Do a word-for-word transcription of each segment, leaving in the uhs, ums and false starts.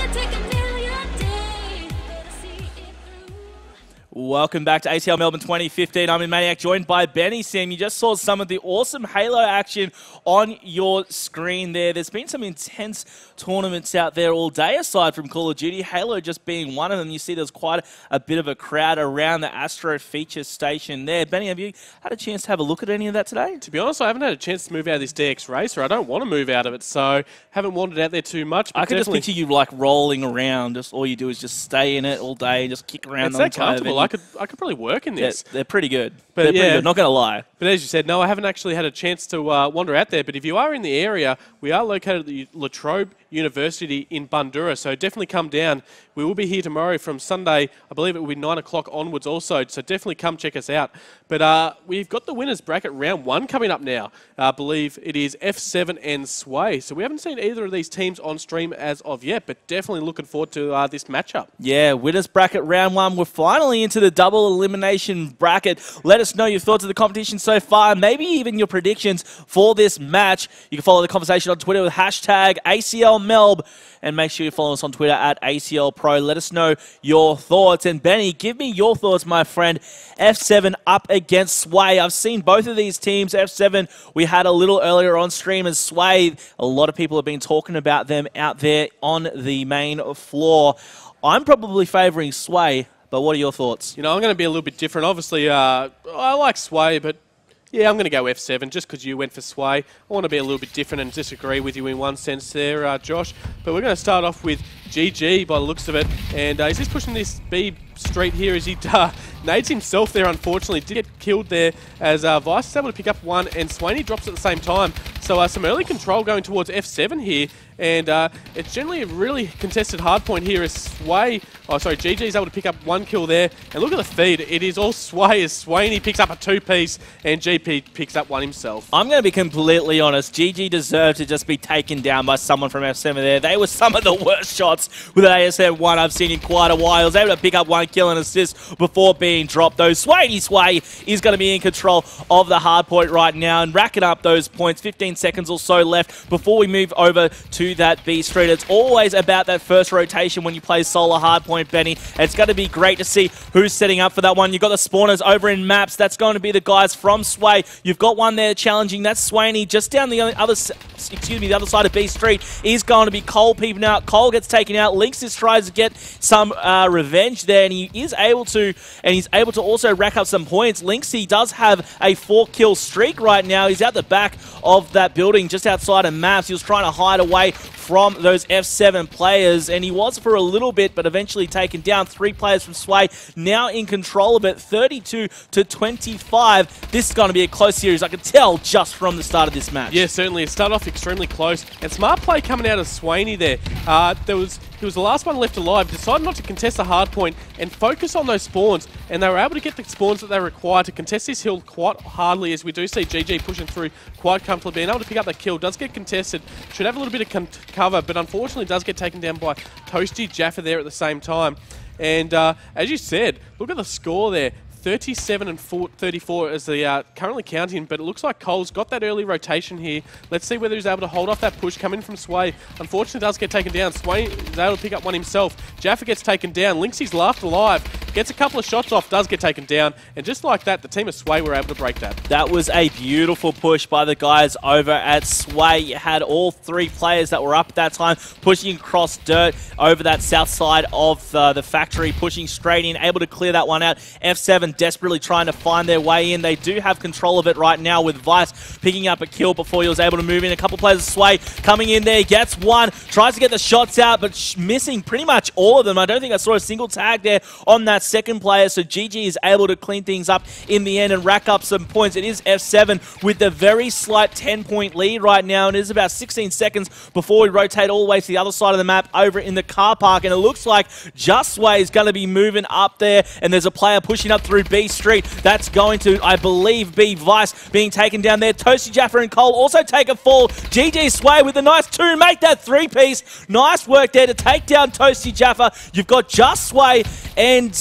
Welcome back to A C L Melbourne twenty fifteen. I'm in Maniac, joined by Benny. Sam, you just saw some of the awesome Halo action on your screen there. There's been some intense tournaments out there all day, aside from Call of Duty. Halo just being one of them. You see there's quite a bit of a crowd around the Astro feature station there. Benny, have you had a chance to have a look at any of that today? To be honest, I haven't had a chance to move out of this D X Racer. I don't want to move out of it, so haven't wandered out there too much. But I can just picture you like rolling around. Just all you do is just stay in it all day and just kick around. It's that comfortable. I could, I could probably work in this. Yeah, they're pretty good. But they're yeah, pretty good, not going to lie. But as you said, no, I haven't actually had a chance to uh, wander out there. But if you are in the area, we are located at the LaTrobe University in Bundoora, so definitely come down. We will be here tomorrow from Sunday. I believe it will be nine o'clock onwards also, so definitely come check us out. But uh, we've got the winners bracket round one coming up now. I uh, believe it is F seven and Sway. So we haven't seen either of these teams on stream as of yet, but definitely looking forward to uh, this matchup. Yeah, winners bracket round one. We're finally into the double elimination bracket. Let us know your thoughts of the competition so far, maybe even your predictions for this match. You can follow the conversation on Twitter with hashtag A C L Melb, and make sure you follow us on Twitter at A C L Pro. Let us know your thoughts. And Benny, give me your thoughts, my friend. F seven up against Sway. I've seen both of these teams. F seven, we had a little earlier on stream, and Sway, a lot of people have been talking about them out there on the main floor. I'm probably favouring Sway, but what are your thoughts? You know, I'm going to be a little bit different. Obviously, uh, I like Sway, but yeah, I'm going to go F seven just because you went for Sway. I want to be a little bit different and disagree with you in one sense there, uh, Josh. But we're going to start off with G G by the looks of it. And uh, is this pushing this B straight here as he uh, nades himself there, unfortunately. Did get killed there as uh, Vice is able to pick up one and Swaney drops at the same time. So uh, some early control going towards F seven here. And uh, it's generally a really contested hard point here as Sway, oh sorry, G G is able to pick up one kill there. And look at the feed, it is all Sway as Swaney picks up a two-piece and G P picks up one himself. I'm going to be completely honest, G G deserved to just be taken down by someone from F seven there. They were some of the worst shots with A S M one I've seen in quite a while. He was able to pick up one kill and assist before being dropped though. Swaney Sway is going to be in control of the hard point right now and racking up those points. fifteen seconds or so left before we move over to that B street. It's always about that first rotation when you play solo hardpoint, Benny. It's going to be great to see who's setting up for that one. You've got the spawners over in maps. That's going to be the guys from Sway. You've got one there challenging. That's Swaney. Just down the other, excuse me, the other side of B street is going to be Cole peeping out. Cole gets taken out. Lynx just tries to get some uh, revenge there, and he is able to, and he's able to also rack up some points. Lynx, he does have a four kill streak right now. He's at the back of that building just outside of maps. He was trying to hide away from those F seven players, and he was for a little bit, but eventually taken down. Three players from Sway now in control of it, thirty-two to twenty-five. This is going to be a close series, I can tell just from the start of this match. Yeah, certainly. It started off extremely close, and smart play coming out of Swaney there. Uh, there was he was the last one left alive, decided not to contest the hard point and focus on those spawns, and they were able to get the spawns that they required to contest this hill quite hardly, as we do see G G pushing through quite comfortably, being able to pick up that kill. Does get contested, should have a little bit of cover, but unfortunately does get taken down by Toasty Jaffa there at the same time. And uh, as you said, look at the score there. thirty-seven and thirty-four as they are currently counting, but it looks like Cole's got that early rotation here. Let's see whether he's able to hold off that push coming from Sway. Unfortunately, does get taken down. Sway is able to pick up one himself. Jaffa gets taken down. Lynxie's laughed alive. Gets a couple of shots off, does get taken down. And just like that, the team of Sway were able to break that. That was a beautiful push by the guys over at Sway. You had all three players that were up at that time pushing across dirt over that south side of uh, the factory, pushing straight in, able to clear that one out. F seven desperately trying to find their way in. They do have control of it right now with Vice picking up a kill before he was able to move in. A couple players of Sway coming in there, gets one, tries to get the shots out, but sh missing pretty much all of them. I don't think I saw a single tag there on that second player, so G G is able to clean things up in the end and rack up some points. It is F seven with the very slight ten point lead right now, and it is about sixteen seconds before we rotate all the way to the other side of the map over in the car park, and it looks like Just Sway is going to be moving up there, and there's a player pushing up through B Street. That's going to, I believe, be Vice being taken down there. Toasty Jaffa and Cole also take a fall. G G Sway with a nice two, make that three-piece. Nice work there to take down Toasty Jaffa. You've got Just Sway and uh,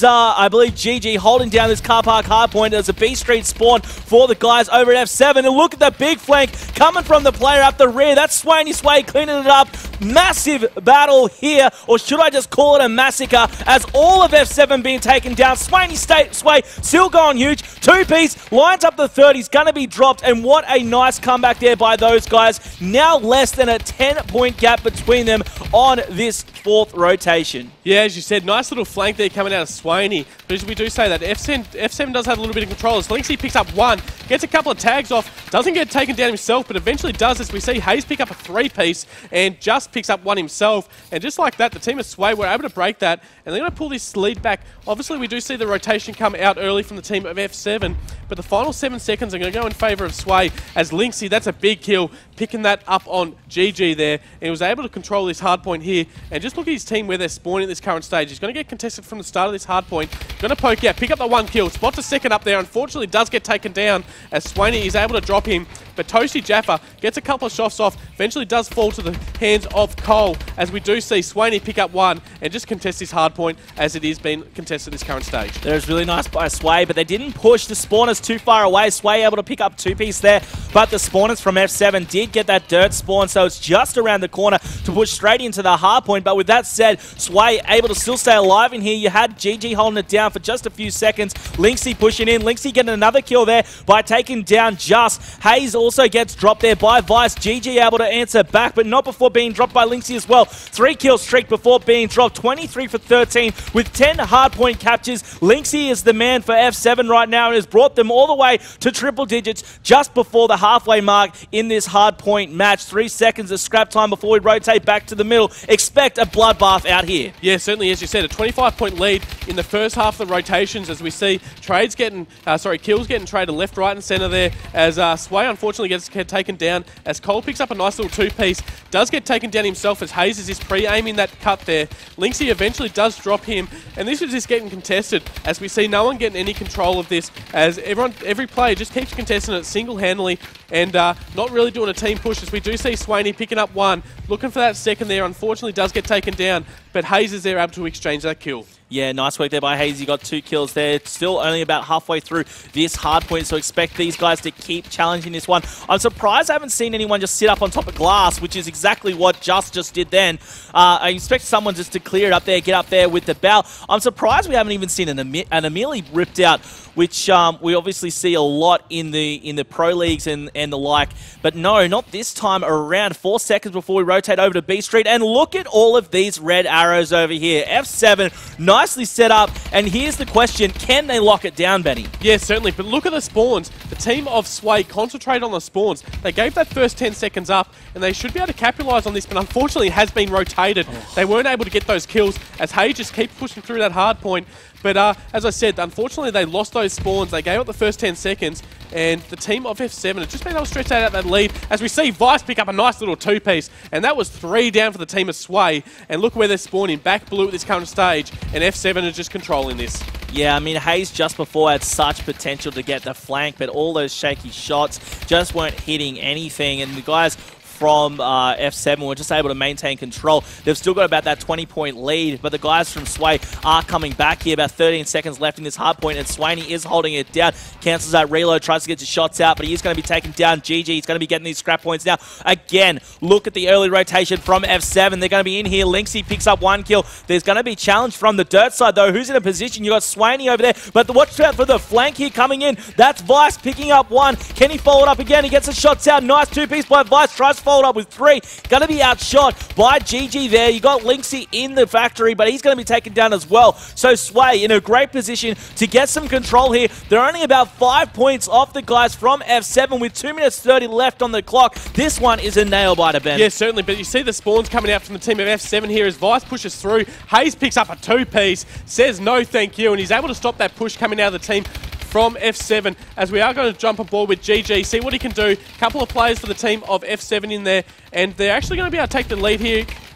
uh, I believe, G G holding down this car park hardpoint. There's a B Street spawn for the guys over at F seven. And look at the big flank coming from the player up the rear. That's Swaney Sway cleaning it up. Massive battle here, or should I just call it a massacre, as all of F seven being taken down. Swaney State Sway still going huge. Two-piece, lines up the third. He's going to be dropped, and what a nice comeback there by those guys. Now less than a ten-point gap between them on this fourth rotation. Yeah, as you said, nice little flank there coming out of Swaney. But as we do say that, F seven, F seven does have a little bit of control. As Linksy picks up one, gets a couple of tags off, doesn't get taken down himself, but eventually does, as we see Hayes pick up a three-piece and just picks up one himself. And just like that, the team of Sway were able to break that, and they're going to pull this lead back. Obviously, we do see the rotation come out early from the team of F seven, but the final seven seconds are going to go in favour of Sway, as Linksy, that's a big kill, picking that up on G G there, and he was able to control this hard point here. And just look at his team where they're spawning at this current stage. He's going to get contested from the start of this hard point. Going to poke out, pick up the one kill, spots a second up there. Unfortunately, does get taken down as Swaney is able to drop him. But Toasty Jaffa gets a couple of shots off, eventually does fall to the hands of Cole, as we do see Swaney pick up one and just contest this hard point as it is being contested at this current stage. There's really nice by Sway, but they didn't push the spawners too far away. Sway able to pick up two-piece there, but the spawners from F seven did get that dirt spawn, so it's just around the corner to push straight into the hard point. But with that said, Sway able to still stay alive in here. You had G G holding it down for just a few seconds. Linksy pushing in. Linksy getting another kill there by taking down Just. Hayes also gets dropped there by Vice. G G able to answer back, but not before being dropped by Linksy as well. Three kill streak before being dropped. twenty-three for thirteen with ten hardpoint captures. Linksy is the man for F seven right now and has brought them all the way to triple digits just before the halfway mark in this hardpoint match. Three seconds of scrap time before we rotate back to the middle. Expect a bloodbath out here. Yeah, certainly, as you said, a twenty-five point lead in the first half of the rotations, as we see trades getting, uh, sorry, kills getting traded left, right, and centre there, as uh, Sway unfortunately gets taken down, as Cole picks up a nice little two-piece, does get taken down himself as Hayes is just pre-aiming that cut there. Linksy eventually does drop him, and this is just getting contested, as we see no one getting any control of this, as everyone, every player just keeps contesting it single-handedly, and uh, not really doing a team push, as we do see Swaney picking up one, looking for that second there, unfortunately does get taken down, but Hayes is there able to exchange that kill. Yeah, nice work there by Hayes. He got two kills there. It's still only about halfway through this hard point, so expect these guys to keep challenging this one. I'm surprised I haven't seen anyone just sit up on top of glass, which is exactly what Just just did then. Uh, I expect someone just to clear it up there, get up there with the bell. I'm surprised we haven't even seen an, an Amelie ripped out, which um, we obviously see a lot in the in the pro leagues and, and the like. But no, not this time around. Four seconds before we rotate over to B Street. And look at all of these red arrows over here. F seven, nicely set up. And here's the question, can they lock it down, Benny? Yeah, certainly. But look at the spawns. The team of Sway concentrated on the spawns. They gave that first ten seconds up, and they should be able to capitalise on this, but unfortunately it has been rotated. Oh. They weren't able to get those kills, as Hayes just keeps pushing through that hard point. But uh, as I said, unfortunately they lost those spawns. They gave up the first ten seconds, and the team of F seven have just been able to stretch out that lead, as we see Vice pick up a nice little two-piece, and that was three down for the team of Sway. And look where they're spawning, back blue at this current stage, and F seven are just controlling this. Yeah, I mean, Hayes just before had such potential to get the flank, but all those shaky shots just weren't hitting anything, and the guys from uh, F seven were just able to maintain control. They've still got about that twenty point lead, but the guys from Sway are coming back here. About thirteen seconds left in this hard point, and Swaney is holding it down. Cancels that reload, tries to get his shots out, but he is going to be taken down. G G, he's going to be getting these scrap points now. Again, look at the early rotation from F seven. They're going to be in here. Linksy picks up one kill. There's going to be challenge from the dirt side, though. Who's in a position? You got Swaney over there, but the watch out for the flank here coming in. That's Vice picking up one. Can he follow it up again? He gets the shots out. Nice two-piece by Vice. Tries to follow it up with three. Going to be outshot by G G there. You got Linksy in the factory, but he's going to be taken down as well. So Sway in a great position to get some control here. They're only about five points off the guys from F seven with two minutes thirty left on the clock. This one is a nail-biter, Ben. Yeah, certainly, but you see the spawns coming out from the team of F seven here as Vice pushes through. Hayes picks up a two-piece, says no thank you, and he's able to stop that push coming out of the team from F seven, as we are going to jump on board with G G, see what he can do. Couple of players for the team of F seven in there, and they're actually going to be able to take the lead here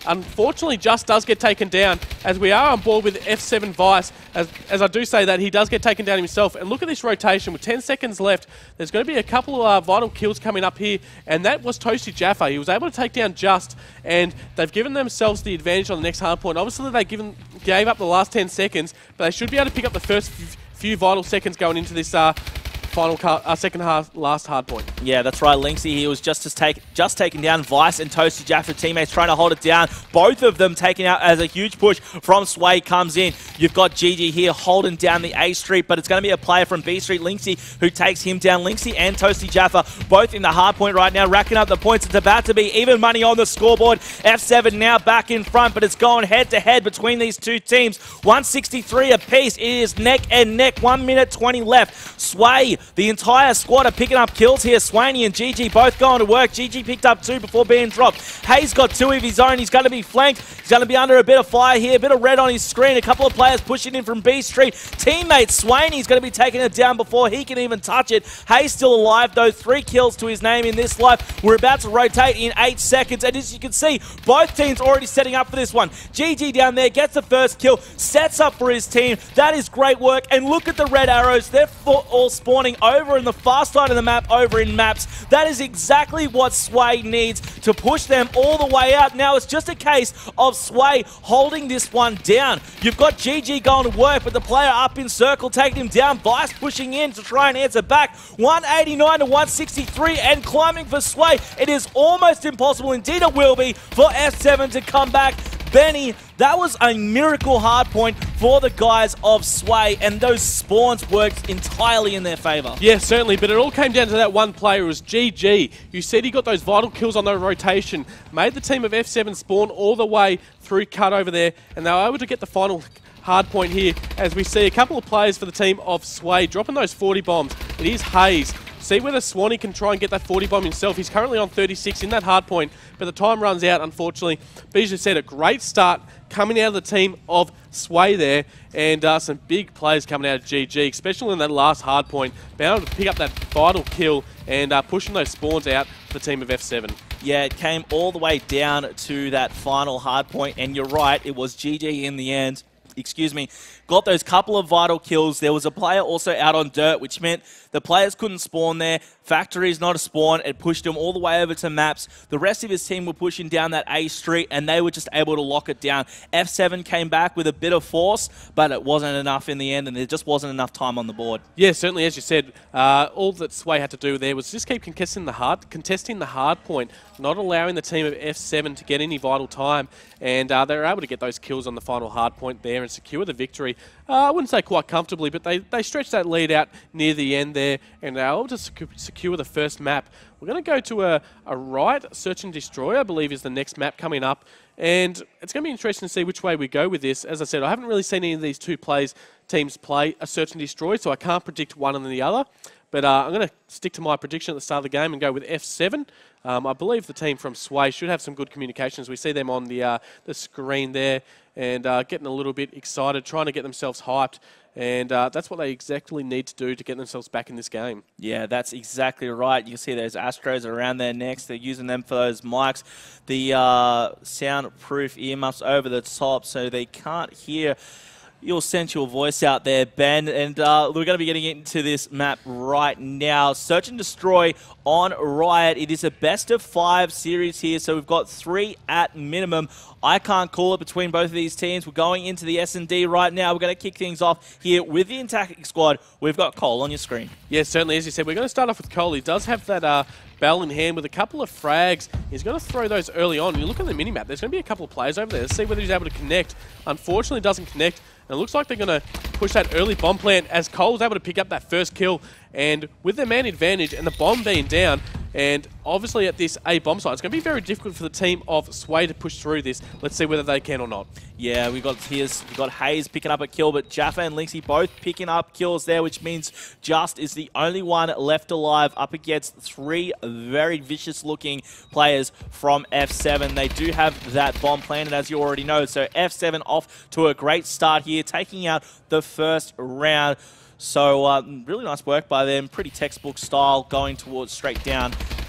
Unfortunately, Just does get taken down, as we are on board with F seven Vice. As, as I do say that, he does get taken down himself. And look at this rotation with ten seconds left. There's going to be a couple of uh, vital kills coming up here, and that was Toasty Jaffa. He was able to take down Just, and they've given themselves the advantage on the next hard point. Obviously, they given, gave up the last ten seconds, but they should be able to pick up the first few vital seconds going into this uh, final car, uh, second half, last hard point. Yeah, that's right, Linksy. He was just as take, just taken down. Vice and Toasty Jaffa teammates trying to hold it down. Both of them taking out as a huge push from Sway comes in. You've got G G here holding down the A Street, but it's going to be a player from B Street, Linksy, who takes him down. Linksy and Toasty Jaffa both in the hard point right now, racking up the points. It's about to be even money on the scoreboard. F seven now back in front, but it's going head-to-head between these two teams. one sixty-three apiece. It is neck and neck. one minute twenty left. Sway, the entire squad are picking up kills here. Swaney and G G both going to work. G G picked up two before being dropped. Hayes got two of his own. He's going to be flanked. He's going to be under a bit of fire here. A bit of red on his screen. A couple of players pushing in from B Street. Teammate Swaney's going to be taking it down before he can even touch it. Hayes still alive though. Three kills to his name in this life. We're about to rotate in eight seconds. And as you can see, both teams already setting up for this one. G G down there gets the first kill. Sets up for his team. That is great work. And look at the red arrows. They're all spawning over in the far side of the map, over in maps. That is exactly what Sway needs to push them all the way out. Now it's just a case of Sway holding this one down. You've got G G going to work, but the player up in circle taking him down. Vice pushing in to try and answer back. one eighty-nine to one sixty-three and climbing for Sway. It is almost impossible, indeed it will be, for F seven to come back. Benny, that was a miracle hard point for the guys of Sway, and those spawns worked entirely in their favour. Yeah, certainly, but it all came down to that one player. It was G G. You said he got those vital kills on the rotation, made the team of F seven spawn all the way through cut over there, and they were able to get the final hard point here, as we see a couple of players for the team of Sway dropping those forty bombs. It is Hayes. See whether Swanee can try and get that forty bomb himself. He's currently on thirty-six in that hard point, but the time runs out, unfortunately. Bijou said a great start coming out of the team of Sway there, and uh, some big plays coming out of G G, especially in that last hard point. Being able to pick up that vital kill and uh, pushing those spawns out for the team of F seven. Yeah, it came all the way down to that final hard point, and you're right, it was G G in the end. Excuse me, got those couple of vital kills. There was a player also out on dirt, which meant the players couldn't spawn there. Factory is not a spawn. It pushed him all the way over to maps. The rest of his team were pushing down that A street, and they were just able to lock it down. F seven came back with a bit of force, but it wasn't enough in the end, and there just wasn't enough time on the board. Yeah, certainly, as you said, uh, all that Sway had to do there was just keep contesting the hard, contesting the hard point, not allowing the team of F seven to get any vital time, and uh, they were able to get those kills on the final hard point there and secure the victory. Uh, I wouldn't say quite comfortably, but they, they stretched that lead out near the end there, and they were able to sec secure the first map. We're going to go to a, a right search and destroy, I believe, is the next map coming up, and it's going to be interesting to see which way we go with this. As I said, I haven't really seen any of these two plays teams play a search and destroy, so I can't predict one and the other. But uh, I'm going to stick to my prediction at the start of the game and go with F seven. Um, I believe the team from Sway should have some good communications. We see them on the uh, the screen there and uh, getting a little bit excited, trying to get themselves hyped. And uh, that's what they exactly need to do to get themselves back in this game. Yeah, that's exactly right. You can see those Astros around their necks. They're using them for those mics. The uh, soundproof earmuffs over the top so they can't hear your sensual voice out there, Ben. And uh, we're going to be getting into this map right now. Search and Destroy on Riot. It is a best of five series here, so we've got three at minimum. I can't call it between both of these teams. We're going into the S and D right now. We're going to kick things off here with the attacking squad. We've got Cole on your screen. Yes, certainly. As you said, we're going to start off with Cole. He does have that uh, bell in hand with a couple of frags. He's going to throw those early on. You look at the minimap, there's going to be a couple of players over there. Let's see whether he's able to connect. Unfortunately, doesn't connect. And it looks like they're going to push that early bomb plant as Cole's able to pick up that first kill. And with the man advantage and the bomb being down, and obviously at this A bomb site, it's going to be very difficult for the team of Sway to push through this. Let's see whether they can or not. Yeah, we've got here's we've got Hayes picking up a kill, but Jaffa and Linksy both picking up kills there, which means Just is the only one left alive up against three very vicious-looking players from F seven. They do have that bomb planted, as you already know, so F seven off to a great start here, taking out the first round. So uh, really nice work by them, pretty textbook style, going towards straight down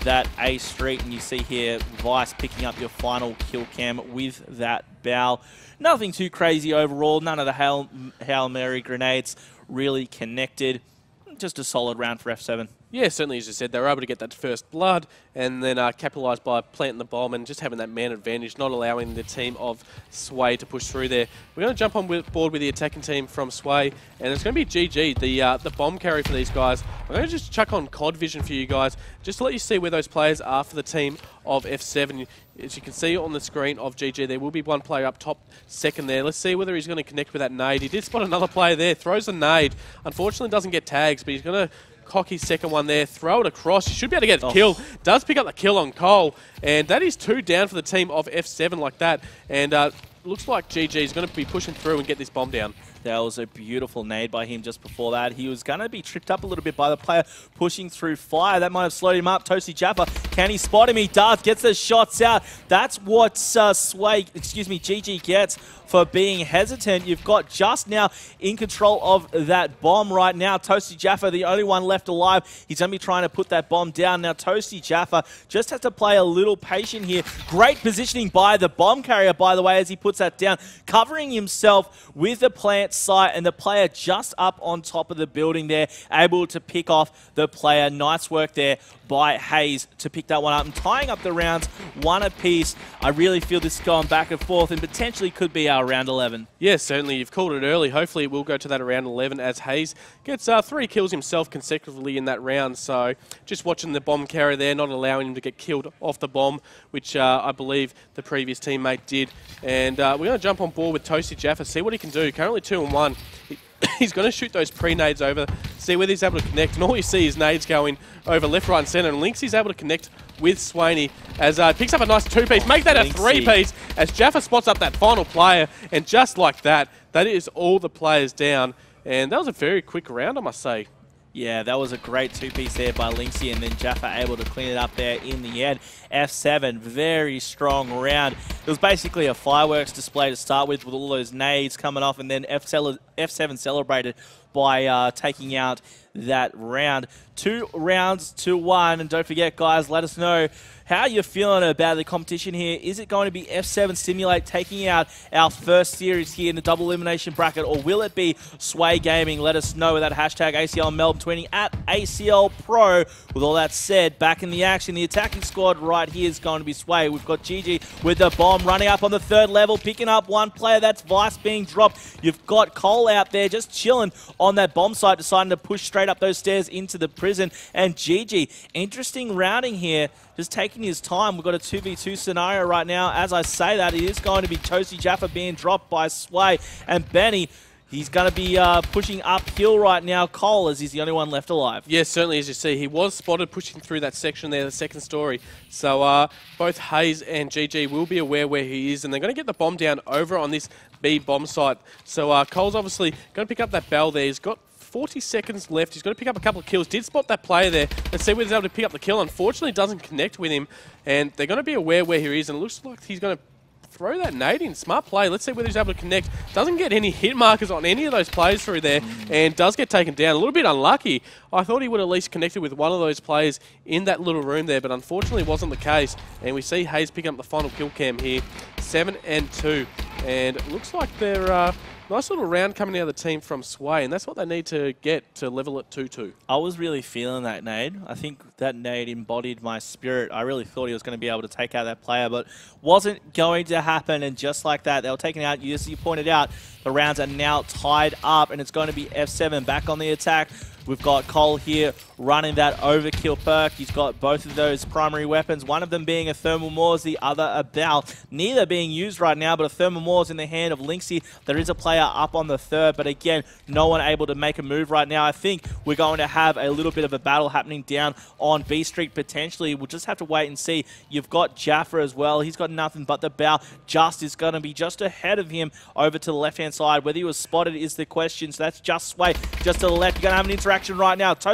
that A Street, and you see here Vice picking up your final kill cam with that bow. Nothing too crazy overall. None of the Hail, Hail Mary grenades really connected. Just a solid round for F seven. Yeah, certainly, as you said, they were able to get that first blood and then uh, capitalise by planting the bomb and just having that man advantage, not allowing the team of Sway to push through there. We're going to jump on with, board with the attacking team from Sway, and it's going to be G G, the uh, the bomb carry for these guys. I'm going to just chuck on C O D vision for you guys, just to let you see where those players are for the team of F seven. As you can see on the screen of G G, there will be one player up top second there. Let's see whether he's going to connect with that nade. He did spot another player there, throws a nade. Unfortunately, doesn't get tags, but he's going to cock his second one there, throw it across. He should be able to get a oh. kill. Does pick up the kill on Cole, and that is two down for the team of F seven like that. And uh, looks like G G is going to be pushing through and get this bomb down. That was a beautiful nade by him just before that. He was going to be tripped up a little bit by the player pushing through fire. That might have slowed him up. Toasty Jaffa, can he spot him? He does. Gets the shots out. That's what uh, Sway, excuse me, G G gets for being hesitant. You've got just now in control of that bomb right now. Toasty Jaffa, the only one left alive. He's going to be trying to put that bomb down. Now, Toasty Jaffa just has to play a little patient here. Great positioning by the bomb carrier, by the way, as he puts that down, covering himself with the plant site, and the player just up on top of the building there, able to pick off the player. Nice work there by Hayes to pick that one up and tying up the rounds one apiece. I really feel this is going back and forth and potentially could be our round eleven. Yes, certainly. You've called it early. Hopefully it will go to that around eleven as Hayes gets uh, three kills himself consecutively in that round. So just watching the bomb carrier there, not allowing him to get killed off the bomb, which uh, I believe the previous teammate did. And uh, we're going to jump on board with Toasty Jaffa, see what he can do. Currently two and one. He He's going to shoot those pre-nades over, see whether he's able to connect, and all you see is nades going over left, right, and centre, and Lynx is able to connect with Swaney as uh, picks up a nice two-piece, make that a three-piece as Jaffa spots up that final player, and just like that, that is all the players down, and that was a very quick round, I must say. Yeah, that was a great two-piece there by Lynxie, and then Jaffa able to clean it up there in the end. F seven, very strong round. It was basically a fireworks display to start with, with all those nades coming off, and then F seven celebrated by uh, taking out that round. Two rounds to one, and don't forget, guys, let us know how you're feeling about the competition here. Is it going to be F seven Stimulate taking out our first series here in the double elimination bracket, or will it be Sway Gaming? Let us know with that hashtag A C L Melbourne twenty at A C L Pro. With all that said, back in the action, the attacking squad right here is going to be Sway. We've got G G with the bomb running up on the third level, picking up one player. That's Vice being dropped. You've got Cole out there just chilling on that bomb site, deciding to push straight up those stairs into the prison. And G G, interesting rounding here, just taking his time. We've got a two v two scenario right now. As I say that, it is going to be Toasty Jaffa being dropped by Sway. And Benny, he's going to be uh, pushing uphill right now. Cole, as he's the only one left alive. Yes, certainly, as you see. He was spotted pushing through that section there, the second story. So uh, both Hayes and G G will be aware where he is, and they're going to get the bomb down over on this B bomb site. So uh, Cole's obviously going to pick up that bell there. He's got forty seconds left. He's going to pick up a couple of kills. Did spot that player there. Let's see whether he's able to pick up the kill. Unfortunately, doesn't connect with him. And they're going to be aware where he is. And it looks like he's going to throw that nade in. Smart play. Let's see whether he's able to connect. Doesn't get any hit markers on any of those players through there. And does get taken down. A little bit unlucky. I thought he would at least connected with one of those players in that little room there. But unfortunately, wasn't the case. And we see Hayes picking up the final kill cam here. seven and two. And it looks like they're... Uh, Nice little round coming out of the team from Sway, and that's what they need to get to level it two two. I was really feeling that nade. I think that nade embodied my spirit. I really thought he was going to be able to take out that player, but wasn't going to happen. And just like that, they were taken out. As you pointed out, the rounds are now tied up, and it's going to be F seven back on the attack. We've got Cole here running that overkill perk. He's got both of those primary weapons, one of them being a thermal Moors, the other a bow. Neither being used right now, but a thermal Moors in the hand of Lynxie. There is a player up on the third, but again, no one able to make a move right now. I think we're going to have a little bit of a battle happening down on B Street potentially. We'll just have to wait and see. You've got Jaffa as well. He's got nothing but the bow. Just is going to be just ahead of him over to the left-hand side. Whether he was spotted is the question, so that's just Sway. Just to the left, you're going to have an interaction right now. Toasty Jaffa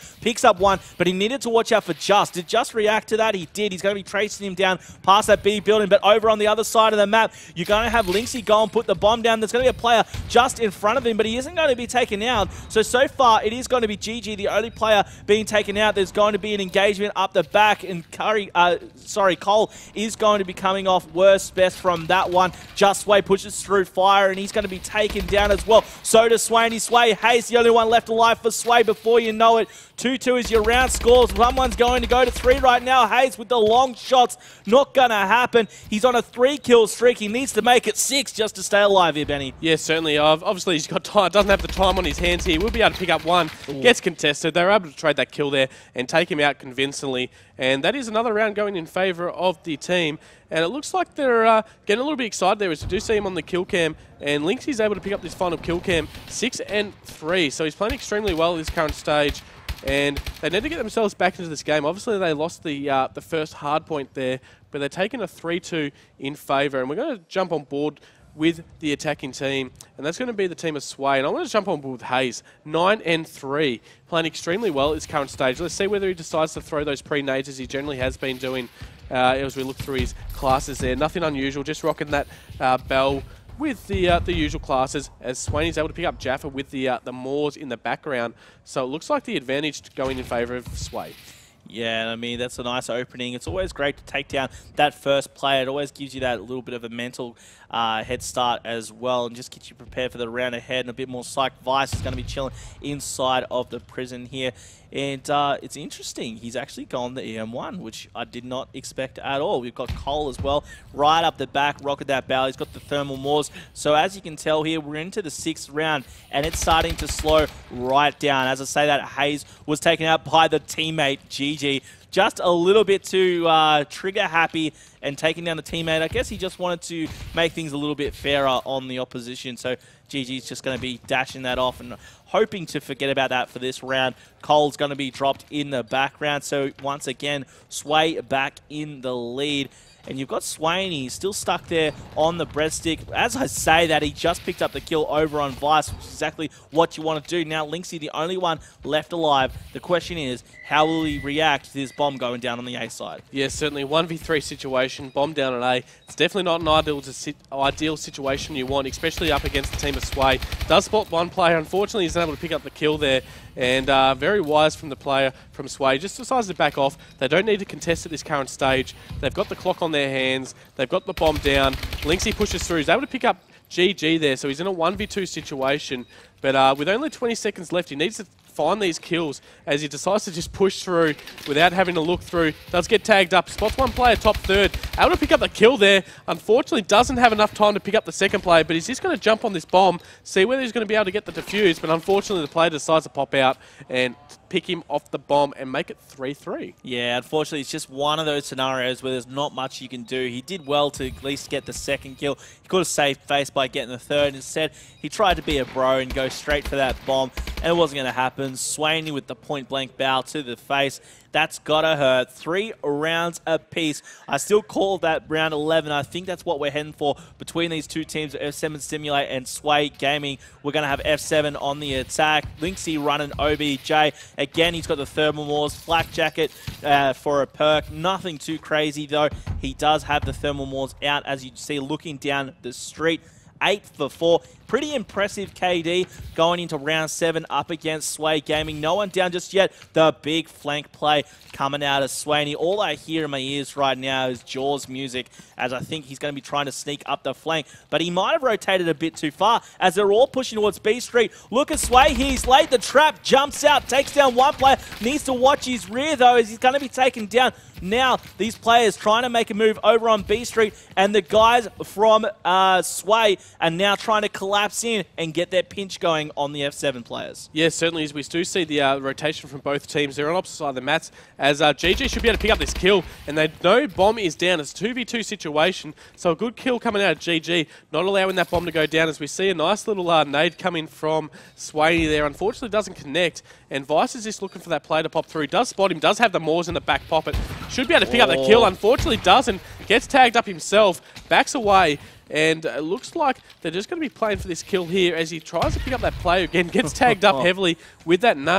picks up one, but he needed to watch out for Just. Did Just react to that? He did. He's going to be tracing him down past that B building, but over on the other side of the map, you're going to have Linksy go and put the bomb down. There's going to be a player just in front of him, but he isn't going to be taken out. So, so far, it is going to be G G, the only player being taken out. There's going to be an engagement up the back, and Curry, uh, sorry, Cole is going to be coming off worst best from that one. Just Sway pushes through fire, and he's going to be taken down as well. So does Swaney. Sway, Hayes, the only one left alive for Sway. Before you know it, two two is your round scores. Someone's going to go to three right now. Hayes with the long shots. Not going to happen. He's on a three-kill streak. He needs to make it six just to stay alive here, Benny. Yeah, certainly. Uh, obviously, he's got time. Doesn't have the time on his hands here. We'll be able to pick up one. Ooh. Gets contested. They're able to trade that kill there and take him out convincingly. And that is another round going in favour of the team. And it looks like they're uh, getting a little bit excited there as we do see him on the kill cam. And Linksy's able to pick up this final kill cam, six and three. So he's playing extremely well at this current stage. And they need to get themselves back into this game. Obviously, they lost the uh, the first hard point there, but they're taking a three two in favour. And we're going to jump on board with the attacking team, and that's going to be the team of Sway. And I want to jump on board with Hayes, nine and three, playing extremely well at this current stage. Let's see whether he decides to throw those pre-nades as he generally has been doing uh, as we look through his classes there. Nothing unusual, just rocking that uh, bell with the uh, the usual classes, as Swaney's able to pick up Jaffa with the uh, the Moors in the background. So it looks like the advantage going in favour of Sway. Yeah, and I mean, that's a nice opening. It's always great to take down that first player. It always gives you that little bit of a mental uh, head start as well, and just gets you prepared for the round ahead and a bit more psyched. Vice is going to be chilling inside of the prison here. And uh, it's interesting. He's actually gone the E M one, which I did not expect at all. We've got Cole as well, right up the back, rocking that barrel. He's got the thermal Moors. So as you can tell here, we're into the sixth round, and it's starting to slow right down. As I say that, Hayes was taken out by the teammate, G G. Just a little bit too uh, trigger happy and taking down the teammate. I guess he just wanted to make things a little bit fairer on the opposition. So G G's just going to be dashing that off and hoping to forget about that for this round. Cole's going to be dropped in the background. So once again, Sway back in the lead. And you've got Swaney still stuck there on the breadstick. As I say that, he just picked up the kill over on Vice, which is exactly what you want to do. Now, Linksy, the only one left alive. The question is, how will he react to this bomb going down on the A side? Yes, certainly. one v three situation, bomb down at A. It's definitely not an ideal, ideal situation you want, especially up against the team of Sway. Does spot one player. Unfortunately, he's unable to pick up the kill there. And uh, very wise from the player from Sway. Just decides to back off. They don't need to contest at this current stage. They've got the clock on their hands. They've got the bomb down. Linksy pushes through. He's able to pick up G G there. So he's in a one v two situation. But uh, with only twenty seconds left, he needs to find these kills as he decides to just push through without having to look through. Does get tagged up. Spots one player top third. Able to pick up the kill there. Unfortunately, doesn't have enough time to pick up the second player, but he's just going to jump on this bomb, see whether he's going to be able to get the defuse, but unfortunately the player decides to pop out and pick him off the bomb and make it three three. Yeah, unfortunately, it's just one of those scenarios where there's not much you can do. He did well to at least get the second kill. He could have saved face by getting the third. Instead, he tried to be a bro and go straight for that bomb, and it wasn't going to happen. Swaney with the point-blank bow to the face. That's gotta hurt. Three rounds apiece. I still call that round eleven. I think that's what we're heading for between these two teams, F seven Stimulate and Sway Gaming. We're going to have F seven on the attack. Linksy running O B J. Again, he's got the thermal Moors, flak jacket uh, for a perk. Nothing too crazy, though. He does have the thermal Moors out, as you see, looking down the street. Eight for four. Pretty impressive K D going into round seven up against Sway Gaming. No one down just yet. The big flank play coming out of Swaney. All I hear in my ears right now is Jaws music, as I think he's going to be trying to sneak up the flank. But he might have rotated a bit too far as they're all pushing towards B Street. Look at Sway. He's laid the trap, jumps out, takes down one player. Needs to watch his rear, though, as he's going to be taken down. Now, these players trying to make a move over on B Street, and the guys from uh, Sway are now trying to collapse in and get their pinch going on the F seven players. Yes, certainly, as we do see the uh, rotation from both teams. They're on opposite side of the mats, as uh, G G should be able to pick up this kill, and they know bomb is down. It's a two v two situation, so a good kill coming out of G G, not allowing that bomb to go down, as we see a nice little uh, nade coming from Swaney there. Unfortunately, doesn't connect, and Vice is just looking for that player to pop through. Does spot him, does have the Moors in the back pocket. Should be able to pick oh. up the kill. Unfortunately, doesn't. Gets tagged up himself, backs away, and it looks like they're just going to be playing for this kill here as he tries to pick up that player again, gets tagged up heavily with that nade,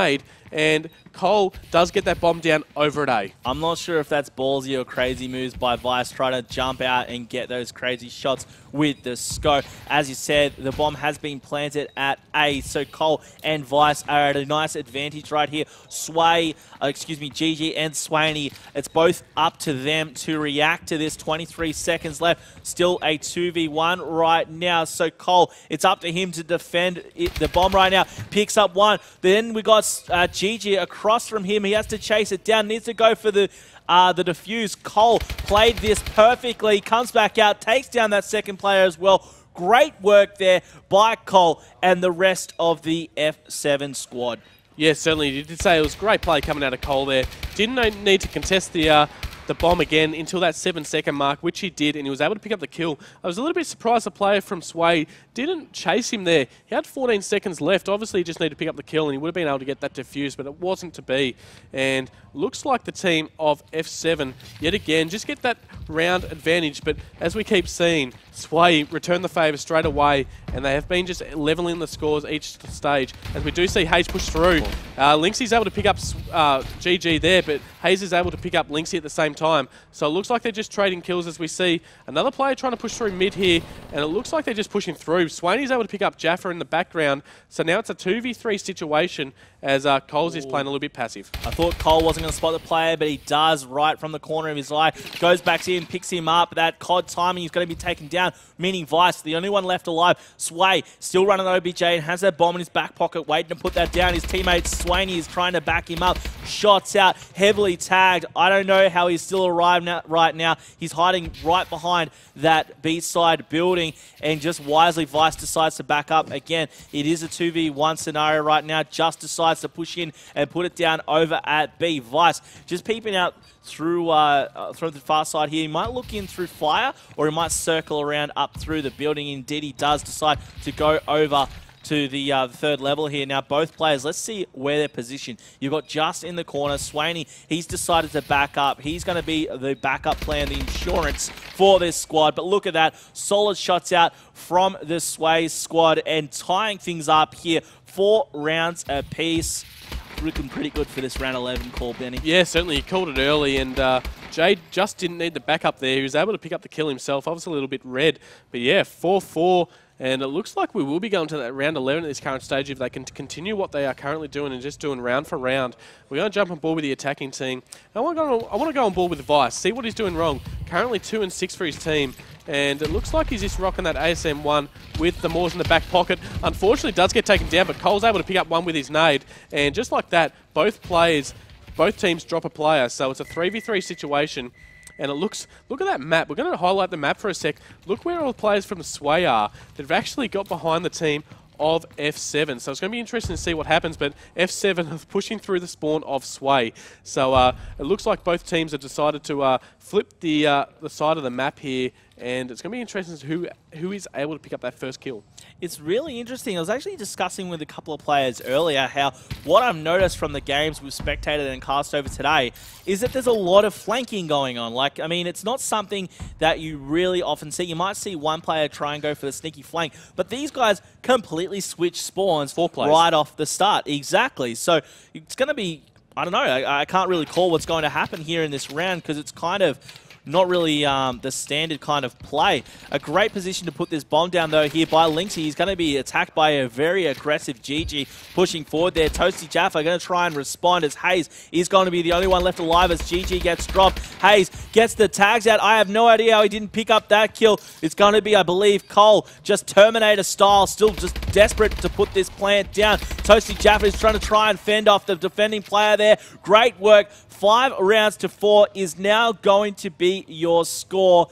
and Cole does get that bomb down over at A. I'm not sure if that's ballsy or crazy moves by Vice, trying to jump out and get those crazy shots with the scope. As you said, the bomb has been planted at A, so Cole and Vice are at a nice advantage right here. Sway, uh, excuse me, G G and Swaney, it's both up to them to react to this. twenty-three seconds left, still a two v one right now, so Cole, it's up to him to defend it. The bomb right now picks up one. Then we got uh, G G across from him. He has to chase it down, needs to go for the Uh, the defuse. Cole played this perfectly, comes back out, takes down that second player as well. Great work there by Cole and the rest of the F seven squad. Yes, certainly. You did say it was a great play coming out of Cole there. Didn't need to contest the uh, the bomb again until that seven second mark, which he did, and he was able to pick up the kill. I was a little bit surprised the player from Sway didn't chase him there. He had fourteen seconds left. Obviously, he just needed to pick up the kill, and he would have been able to get that defused, but it wasn't to be. And looks like the team of F seven, yet again, just get that round advantage. But as we keep seeing, Sway return the favour straight away, and they have been just levelling the scores each stage. As we do see Hayes push through, uh, Lynxie's able to pick up uh, G G there, but Hayes is able to pick up Lynxie at the same time. So it looks like they're just trading kills as we see another player trying to push through mid here, and it looks like they're just pushing through. Swaney's able to pick up Jaffa in the background, so now it's a two v three situation as uh, Coles is playing a little bit passive. I thought Cole wasn't going to spot the player, but he does right from the corner of his eye. Goes back in, picks him up. That C O D timing is going to be taken down, meaning Vice, the only one left alive. Sway, still running O B J and has that bomb in his back pocket, waiting to put that down. His teammate Swaney is trying to back him up. Shots out, heavily tagged. I don't know how he's still arrived now, right now. He's hiding right behind that B-side building, and just wisely Vice decides to back up. Again, it is a two v one scenario right now. Just decides to push in and put it down over at B. Vice just peeping out through uh, uh, through the far side here. He might look in through fire, or he might circle around up through the building. Indeed, he does decide to go over to the uh, third level here. Now, both players, let's see where they're positioned. You've got Just in the corner. Swaney, he's decided to back up. He's going to be the backup plan, the insurance for this squad. But look at that. Solid shots out from the Sway squad and tying things up here. Four rounds apiece. Looking pretty good for this round eleven call, Benny. Yeah, certainly. He called it early, and uh, Jade just didn't need the backup there. He was able to pick up the kill himself. Obviously a little bit red. But yeah, four four. And it looks like we will be going to that round eleven at this current stage if they can continue what they are currently doing and just doing round for round. We're going to jump on board with the attacking team. I want to go on, I want to go on board with Vice, see what he's doing wrong. Currently two and six for his team. And it looks like he's just rocking that A S M one with the Moors in the back pocket. Unfortunately, it does get taken down, but Cole's able to pick up one with his nade. And just like that, both players, both teams drop a player. So it's a three v three situation. And it looks, look at that map. We're going to highlight the map for a sec. Look where all the players from the Sway are that have actually got behind the team of F seven. So it's going to be interesting to see what happens, but F seven are pushing through the spawn of Sway. So uh, it looks like both teams have decided to uh, flip the uh, the side of the map here, and it's going to be interesting to who who is able to pick up that first kill. It's really interesting. I was actually discussing with a couple of players earlier how what I've noticed from the games we've spectated and cast over today is that there's a lot of flanking going on. Like, I mean, it's not something that you really often see. You might see one player try and go for the sneaky flank, but these guys completely switch spawns Four players. right off the start. Exactly. So it's going to be, I don't know, I, I can't really call what's going to happen here in this round because it's kind of not really um, the standard kind of play. A great position to put this bomb down, though, here by Lynxie. He's going to be attacked by a very aggressive G G pushing forward there. Toasty Jaffa going to try and respond as Hayes is going to be the only one left alive as G G gets dropped. Hayes gets the tags out. I have no idea how he didn't pick up that kill. It's going to be, I believe, Cole, just Terminator style, still just desperate to put this plant down. Toasty Jaffa is trying to try and fend off the defending player there. Great work. Five rounds to four is now going to be your score.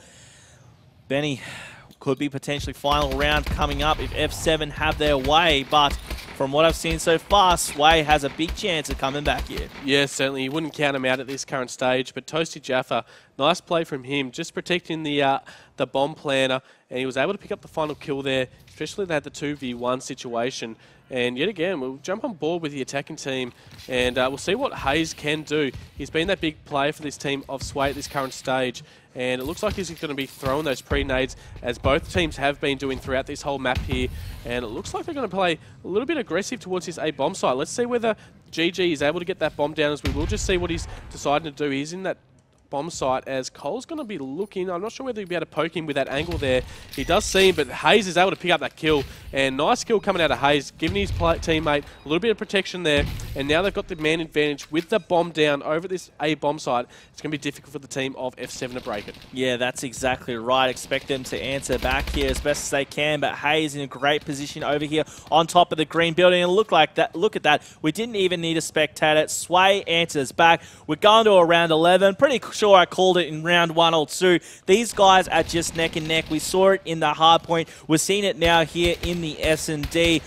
Benny, could be potentially final round coming up if F seven have their way, but from what I've seen so far, Sway has a big chance of coming back here. Yeah, certainly. You wouldn't count him out at this current stage, but Toasty Jaffa, nice play from him, just protecting the uh, the bomb planner, and he was able to pick up the final kill there. especially they had the two v one situation. And yet again, we'll jump on board with the attacking team, and uh, we'll see what Hayes can do. He's been that big player for this team of Sway at this current stage, and it looks like he's going to be throwing those pre-nades, as both teams have been doing throughout this whole map here. And it looks like they're going to play a little bit aggressive towards this A bomb site. Let's see whether G G is able to get that bomb down, as we will just see what he's deciding to do. He's in that bomb site as Cole's going to be looking. I'm not sure whether he'll be able to poke him with that angle there. He does see him, but Hayes is able to pick up that kill. And nice kill coming out of Hayes, giving his play teammate a little bit of protection there. And now they've got the man advantage with the bomb down over this A bomb site. It's going to be difficult for the team of F seven to break it. Yeah, that's exactly right. Expect them to answer back here as best as they can. But Hayes in a great position over here on top of the green building. And look like that. Look at that. We didn't even need a spectator. Sway answers back. We're going to a round eleven. Pretty sure I called it in round one or two. These guys are just neck and neck. We saw it in the hard point. We're seeing it now here in the S and D.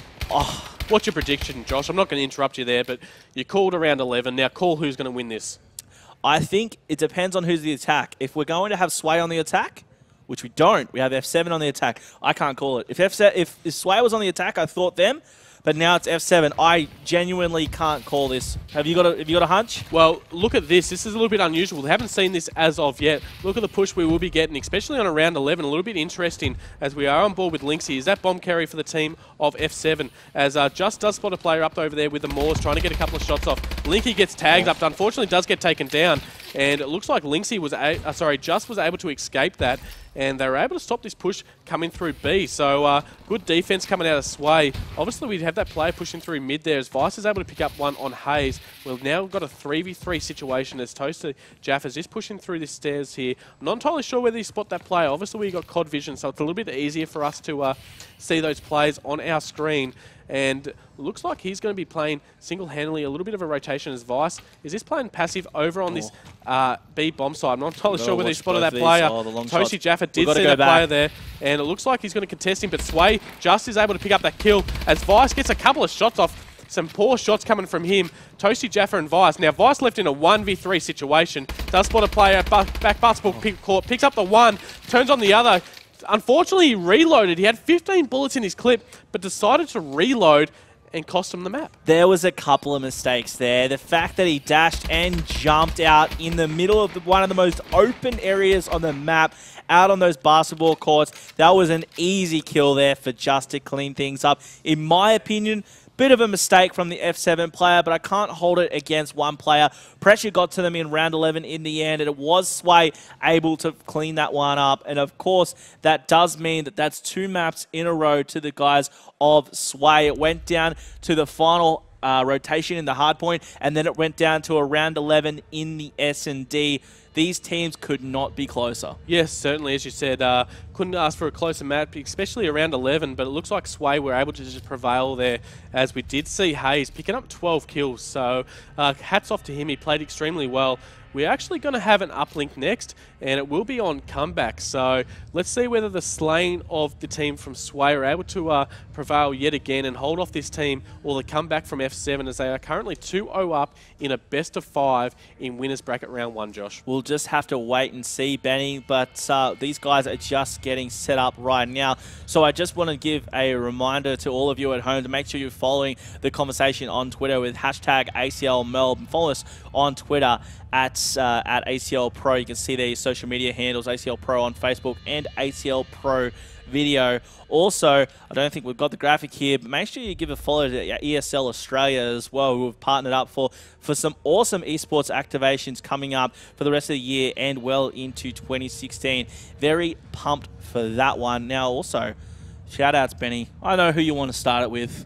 Oh. What's your prediction, Josh? I'm not going to interrupt you there, but you called around eleven. Now call who's going to win this. I think it depends on who's the attack. If we're going to have Sway on the attack, which we don't, we have F seven on the attack. I can't call it. If F seven, if, if Sway was on the attack, I thought them. But now it's F seven. I genuinely can't call this. Have you got a Have you got a hunch? Well, look at this. This is a little bit unusual. We haven't seen this as of yet. Look at the push we will be getting, especially on a round eleven. A little bit interesting as we are on board with Lynxy. Is that bomb carry for the team of F seven? As uh, Just does spot a player up over there with the Moors, trying to get a couple of shots off. Linky gets tagged up. Unfortunately, does get taken down. And it looks like Lynxy was, a uh, sorry, Just was able to escape that, and they were able to stop this push coming through B. So uh, good defense coming out of Sway. Obviously, we'd have that player pushing through mid there as Vice is able to pick up one on Hayes. We've now got a three v three situation as Toaster Jaffa is just pushing through the stairs here. I'm not entirely sure whether he spot that player. Obviously, we got C O D vision, so it's a little bit easier for us to uh, see those plays on our screen. And looks like he's going to be playing single-handedly a little bit of a rotation as Vice. Is this playing passive over on oh. this uh, B bomb side? I'm not entirely sure whether he spotted that player. Oh, Toasty Jaffa did see that back. player there, and it looks like he's going to contest him, but Sway just is able to pick up that kill as Vice gets a couple of shots off. Some poor shots coming from him. Toasty Jaffa and Vice. Now, Vice left in a one v three situation. Does spot a player, back basketball pick court, picks up the one, turns on the other. Unfortunately, he reloaded. He had fifteen bullets in his clip, but decided to reload and cost him the map. There was a couple of mistakes there. The fact that he dashed and jumped out in the middle of the, one of the most open areas on the map, out on those basketball courts, that was an easy kill there for Just to clean things up. In my opinion, bit of a mistake from the F seven player, but I can't hold it against one player. Pressure got to them in round eleven in the end, and it was Sway able to clean that one up. And of course, that does mean that that's two maps in a row to the guys of Sway. It went down to the final uh, rotation in the hard point, and then it went down to a round eleven in the S and D. These teams could not be closer. Yes, certainly, as you said, uh, couldn't ask for a closer map, especially around eleven, but it looks like Sway were able to just prevail there, as we did see Hayes picking up twelve kills. So uh, hats off to him. He played extremely well. We're actually going to have an uplink next, and it will be on comeback. So let's see whether the slaying of the team from Sway are able to uh, prevail yet again and hold off this team, or the comeback from F seven, as they are currently two oh up in a best of five in winners bracket round one, Josh. We'll just have to wait and see, Benny, but uh, these guys are just getting set up right now. So I just want to give a reminder to all of you at home to make sure you're following the conversation on Twitter with hashtag A C L Melbourne. Follow us on Twitter at uh, at A C L Pro. You can see their social media handles, A C L Pro on Facebook and A C L Pro Video. Also, I don't think we've got the graphic here, but make sure you give a follow to E S L Australia as well, who have partnered up for, for some awesome esports activations coming up for the rest of the year and well into twenty sixteen. Very pumped for that one. Now also, shout outs, Benny. I know who you want to start it with.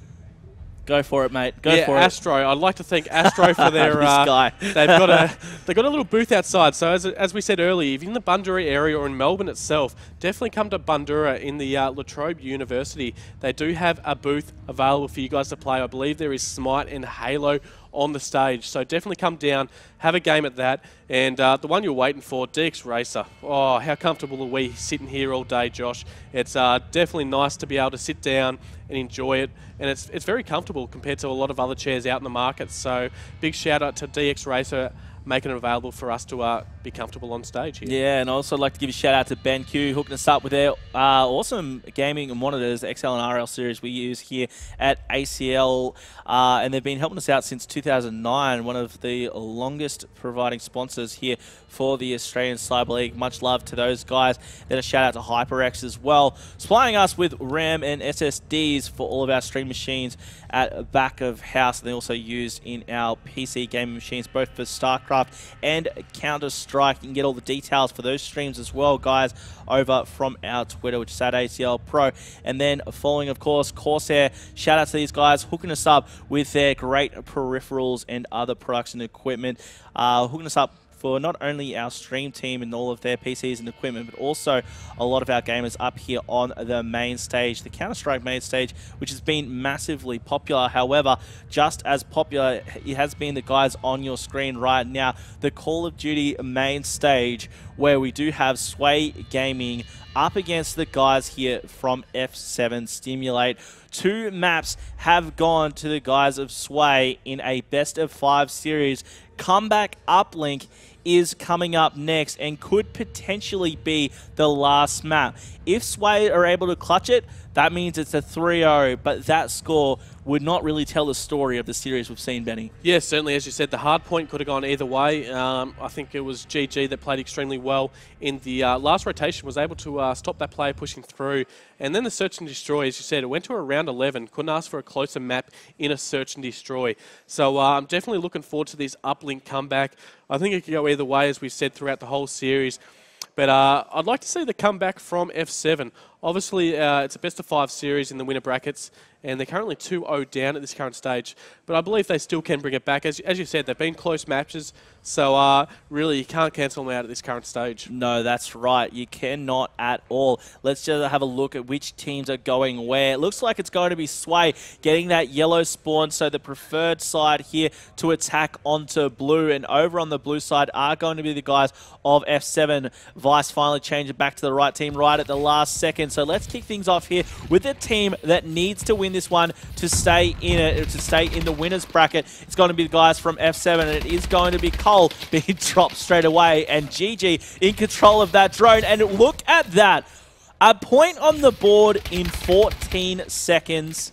Go for it, mate. Go yeah, for Astro. it. I'd like to thank Astro for their. this uh, guy. they've got a they've got a little booth outside. So as as we said earlier, if you're in the Bundoora area or in Melbourne itself, definitely come to Bundoora in the uh, LaTrobe University. They do have a booth available for you guys to play. I believe there is Smite and Halo on the stage, so definitely come down, have a game at that. And uh, the one you're waiting for, D X Racer. Oh, how comfortable are we sitting here all day, Josh? It's uh, definitely nice to be able to sit down and enjoy it, and it's it's very comfortable compared to a lot of other chairs out in the market. So big shout out to D X Racer making it available for us to uh, be comfortable on stage here. Yeah, and I'd also like to give a shout out to Ben Q hooking us up with their uh, awesome gaming monitors, X L and R L series we use here at A C L, uh, and they've been helping us out since two thousand nine, one of the longest providing sponsors here for the Australian Cyber League. Much love to those guys. Then a shout out to HyperX as well, supplying us with RAM and S S Ds for all of our stream machines at back of house. And they also used in our P C gaming machines, both for StarCraft and Counter-Strike. You can get all the details for those streams as well, guys, over from our Twitter, which is at A C L Pro. And then following, of course, Corsair. Shout out to these guys hooking us up with their great peripherals and other products and equipment, uh, hooking us up for not only our stream team and all of their P Cs and equipment, but also a lot of our gamers up here on the main stage, the Counter-Strike main stage, which has been massively popular. However, just as popular it has been the guys on your screen right now, the Call of Duty main stage, where we do have Sway Gaming up against the guys here from F seven Stimulate. Two maps have gone to the guys of Sway in a best of five series. Comeback Uplink is coming up next and could potentially be the last map. If Sway are able to clutch it, that means it's a three oh, but that score would not really tell the story of the series we've seen, Benny. Yes, certainly, as you said, the hard point could have gone either way. Um, I think it was G G that played extremely well in the uh, last rotation, was able to uh, stop that player pushing through. And then the Search and Destroy, as you said, it went to around eleven. Couldn't ask for a closer map in a Search and Destroy. So uh, I'm definitely looking forward to this uplink comeback. I think it could go either way, as we've said throughout the whole series. But uh, I'd like to see the comeback from F seven. Obviously, uh, it's a best of five series in the winner brackets, and they're currently two oh down at this current stage. But I believe they still can bring it back. As, as you said, they've been close matches, so uh, really you can't cancel them out at this current stage. No, that's right. You cannot at all. Let's just have a look at which teams are going where. It looks like it's going to be Sway getting that yellow spawn, so the preferred side here to attack onto blue. And over on the blue side are going to be the guys of F seven. Vice finally changing back to the right team right at the last second. So let's kick things off here with a team that needs to win this one to stay in it, to stay in the winners bracket. It's going to be the guys from F seven, and it is going to be Cole being dropped straight away, and G G in control of that drone. And look at that, a point on the board in fourteen seconds.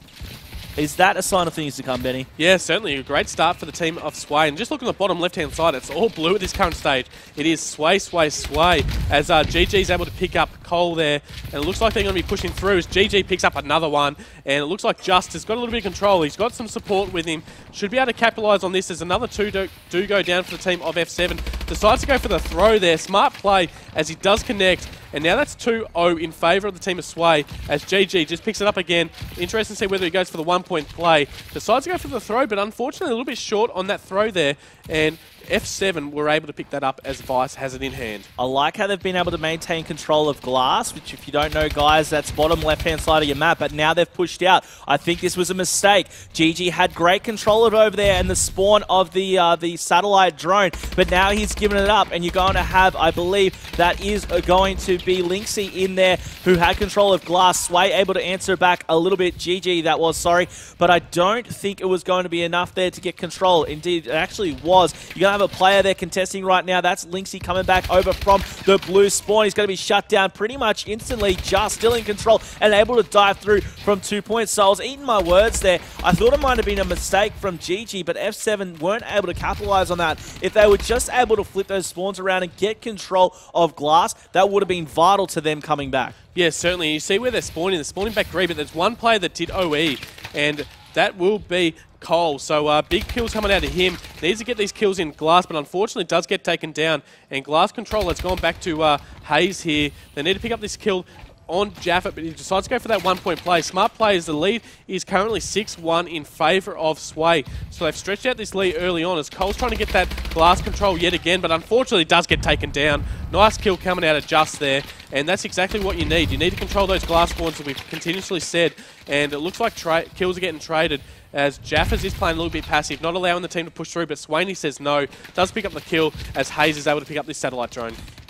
Is that a sign of things to come, Benny? Yeah, certainly. A great start for the team of Sway. And just look at the bottom left-hand side, it's all blue at this current stage. It is Sway, Sway, Sway, as uh, G G's able to pick up Cole there. And it looks like they're going to be pushing through as G G picks up another one. And it looks like Just has got a little bit of control. He's got some support with him. Should be able to capitalise on this as another two do, do go down for the team of F seven. Decides to go for the throw there. Smart play as he does connect. And now that's two oh in favour of the team of Sway as G G just picks it up again. Interesting to see whether he goes for the one-point play. Decides to go for the throw, but unfortunately a little bit short on that throw there. And F seven were able to pick that up as Vice has it in hand. I like how they've been able to maintain control of glass, which if you don't know, guys, that's bottom left-hand side of your map, but now they've pushed out. I think this was a mistake. G G had great control of it over there and the spawn of the uh, the satellite drone, but now he's given it up, and you're going to have, I believe, that is going to be Lynxy in there, who had control of glass. Sway able to answer back a little bit. G G, that was, sorry, but I don't think it was going to be enough there to get control. Indeed, it actually was. You're going to have a player there contesting right now. That's Lynxy coming back over from the blue spawn. He's going to be shut down pretty much instantly. Just still in control and able to dive through from two points. So I was eating my words there. I thought it might have been a mistake from G G, but F seven weren't able to capitalize on that. If they were just able to flip those spawns around and get control of glass, that would have been vital to them coming back. Yeah, certainly. You see where they're spawning. They're spawning back three, but there's one player that did O E, and that will be Cole. So uh, big kills coming out of him. Needs to get these kills in glass, but unfortunately does get taken down. And glass control has gone back to uh, Hayes here. They need to pick up this kill on Jaffa, but he decides to go for that one-point play. Smart play as the lead is currently six one in favour of Sway. So they've stretched out this lead early on as Cole's trying to get that glass control yet again, but unfortunately does get taken down. Nice kill coming out of Just there, and that's exactly what you need. You need to control those glass spawns that we've continuously said, and it looks like tra kills are getting traded as Jaffers is playing a little bit passive, not allowing the team to push through, but Swaney says no. Does pick up the kill as Hayes is able to pick up this satellite drone.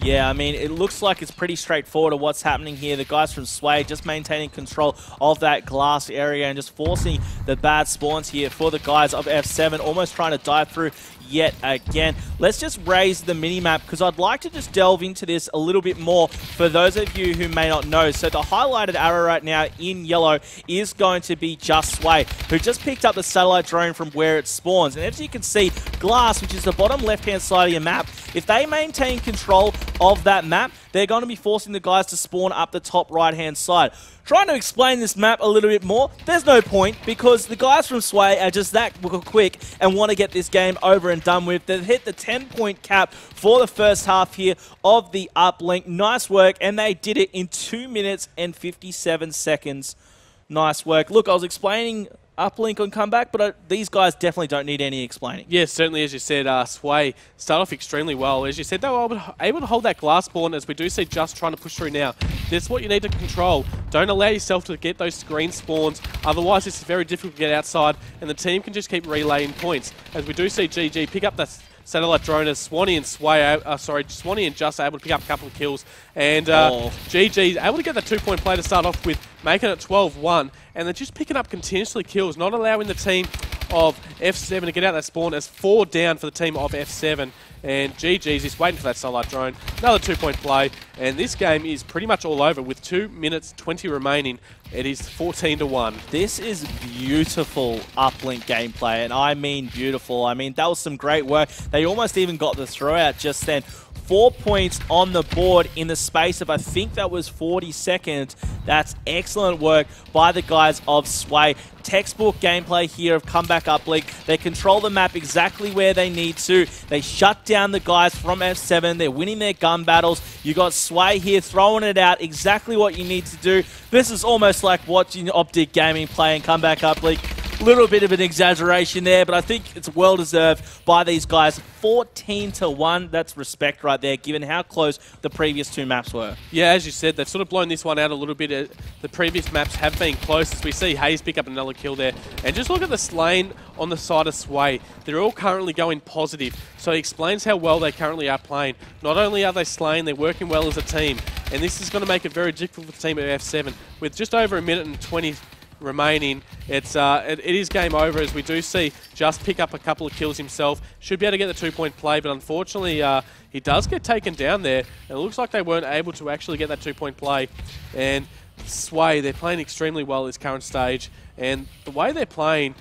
Yeah, I mean, it looks like it's pretty straightforward of what's happening here. The guys from Sway just maintaining control of that glass area and just forcing the bad spawns here for the guys of F seven, almost trying to dive through yet again. Let's just raise the minimap because I'd like to just delve into this a little bit more for those of you who may not know. So the highlighted arrow right now in yellow is going to be Just Sway, who just picked up the satellite drone from where it spawns. And as you can see, glass, which is the bottom left-hand side of your map, if they maintain control of that map, they're going to be forcing the guys to spawn up the top right-hand side. Trying to explain this map a little bit more, there's no point because the guys from Sway are just that quick and want to get this game over and done with. They've hit the ten point cap for the first half here of the uplink. Nice work, and they did it in two minutes and fifty-seven seconds. Nice work. Look, I was explaining uplink on comeback, but uh, these guys definitely don't need any explaining. Yes, certainly, as you said, uh, Sway start off extremely well. As you said, they were able to hold that glass spawn, as we do see Just trying to push through now. That's what you need to control. Don't allow yourself to get those screen spawns. Otherwise, it's very difficult to get outside, and the team can just keep relaying points. As we do see G G pick up that satellite drone as Swanee and Sway, uh, sorry, Swanee and Just able to pick up a couple of kills. And uh, oh. G G able to get that two-point play to start off with, making it twelve one. And they're just picking up continuously kills, not allowing the team of F seven to get out that spawn as four down for the team of F seven. And G G's just waiting for that satellite drone. Another two-point play. And this game is pretty much all over with two minutes twenty remaining. It is fourteen to one. This is beautiful uplink gameplay, and I mean beautiful. I mean, that was some great work. They almost even got the throw out just then. Four points on the board in the space of, I think that was forty seconds. That's excellent work by the guys of Sway. Textbook gameplay here of comeback uplink. They control the map exactly where they need to. They shut down the guys from F seven. They're winning their gun battles. You got Sway here throwing it out, exactly what you need to do. This is almost like watching Optic Gaming play and comeback uplink. Little bit of an exaggeration there, but I think it's well deserved by these guys. fourteen to one, that's respect right there, given how close the previous two maps were. Yeah, as you said, they've sort of blown this one out a little bit. The previous maps have been close, as we see Hayes pick up another kill there. And just look at the lane on the side of Sway. They're all currently going positive, so it explains how well they currently are playing. Not only are they slaying, they're working well as a team. And this is going to make it very difficult for the team at F seven. With just over a minute and twenty remaining, it's uh, it, it is game over, as we do see Just pick up a couple of kills himself. Should be able to get the two-point play, but unfortunately uh, he does get taken down there. It looks like they weren't able to actually get that two-point play. And Sway, they're playing extremely well at this current stage, and the way they're playing,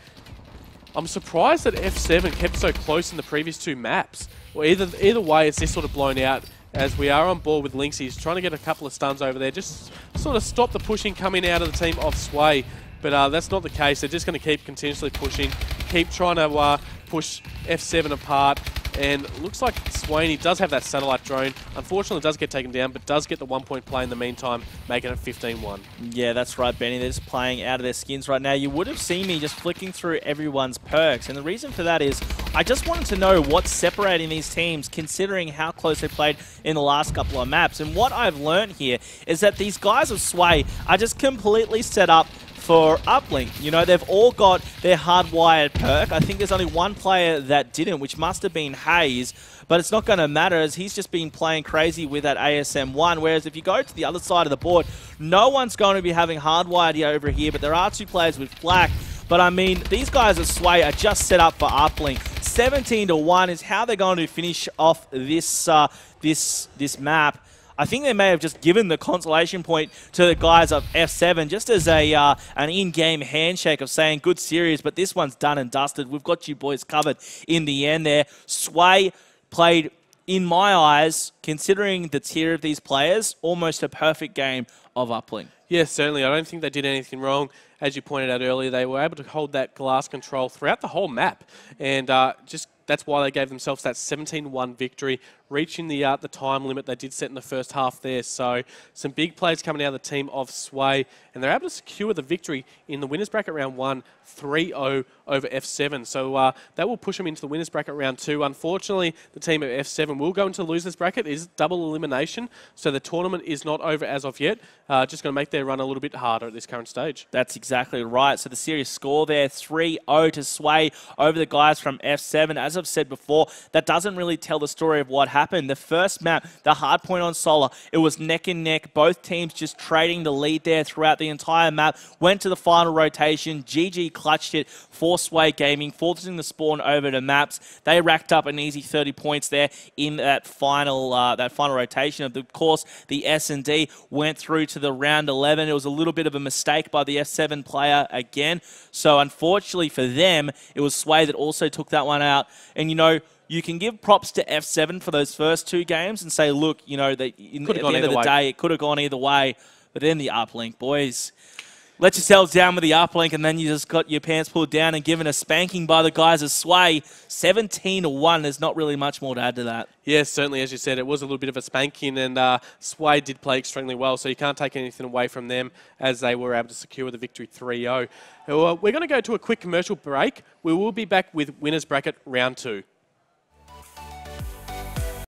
I'm surprised that F seven kept so close in the previous two maps. Well, either, either way, it's just sort of blown out. As we are on board with Lynx, he's trying to get a couple of stuns over there, just sort of stop the pushing coming out of the team of Sway. But uh, that's not the case. They're just going to keep continuously pushing, keep trying to uh, push F seven apart. And it looks like Swaney does have that satellite drone. Unfortunately, it does get taken down, but does get the one-point play in the meantime, making it fifteen one. Yeah, that's right, Benny. They're just playing out of their skins right now. You would have seen me just flicking through everyone's perks. And the reason for that is I just wanted to know what's separating these teams, considering how close they played in the last couple of maps. And what I've learned here is that these guys of Sway are just completely set up for uplink. You know, they've all got their hardwired perk. I think there's only one player that didn't, which must have been Hayes, but it's not going to matter as he's just been playing crazy with that A S M one, whereas if you go to the other side of the board, no one's going to be having hardwired over here, but there are two players with flak. But I mean, these guys at Sway are just set up for uplink. seventeen to one is how they're going to finish off this, uh, this, this map. I think they may have just given the consolation point to the guys of F seven just as a uh, an in-game handshake of saying good series, but this one's done and dusted. We've got you boys covered in the end there. Sway played, in my eyes, considering the tier of these players, almost a perfect game of uplink. Yes, certainly. I don't think they did anything wrong. As you pointed out earlier, they were able to hold that glass control throughout the whole map, and uh, just that's why they gave themselves that seventeen one victory, reaching the uh, the time limit they did set in the first half there. So some big plays coming out of the team of Sway, and they're able to secure the victory in the winners bracket round one, three oh over F seven. So uh, that will push them into the winners bracket round two. Unfortunately, the team of F seven will go into the losers bracket. It is double elimination, so the tournament is not over as of yet. Uh, just going to make their run a little bit harder at this current stage. That's exactly right. So the series score there, three oh to Sway over the guys from F seven. As as I've said before, that doesn't really tell the story of what happened. The first map, the hard point on Solar, it was neck and neck. Both teams just trading the lead there throughout the entire map. Went to the final rotation. G G clutched it for Sway Gaming, forcing the spawn over to Maps. They racked up an easy thirty points there in that final uh, that final rotation. Of course, the S and D went through to the round eleven. It was a little bit of a mistake by the F seven player again. So unfortunately for them, it was Sway that also took that one out. And you know, you can give props to F seven for those first two games and say, look, you know, that in, at the end of the way. day, it could have gone either way. But then the uplink, boys, let yourselves down with the uplink, and then you just got your pants pulled down and given a spanking by the guys of Sway. seventeen to one, there's not really much more to add to that. Yes, certainly, as you said, it was a little bit of a spanking, and uh, Sway did play extremely well, so you can't take anything away from them as they were able to secure the victory three oh. Well, we're going to go to a quick commercial break. We will be back with Winners Bracket Round two.